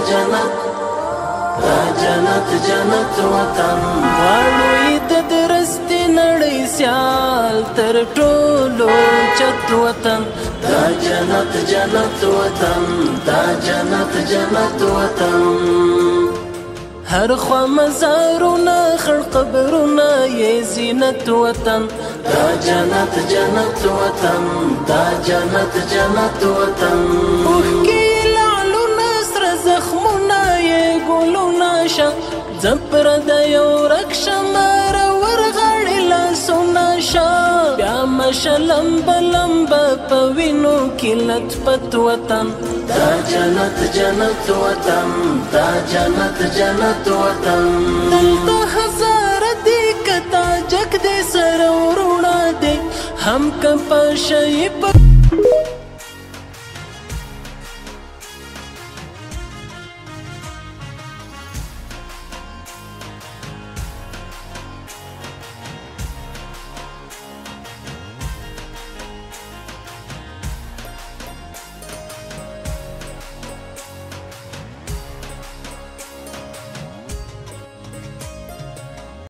جنت جنت وطن غواړو د درستې نړۍ سیال تر ټولو چت وطن دا جنت جنت وطن دا جنت جنت وطن هر خوا مزارونه خړ قبرونه یې زینت وطن دا جنت جنت وطن دا جنت جنت وطن اوښکې لعلونه سره زخمونه یې ګلونه شه زپر د یو ورک شمه ورغاړې لاسونه شه بیا مشه لمبه لمبه په وینو کې لطفت وطن دا جنت جنت وطن دا جنت جنت وطن دلته هزاره دی که تاجک دی سره وروڼه دی هم که په شی په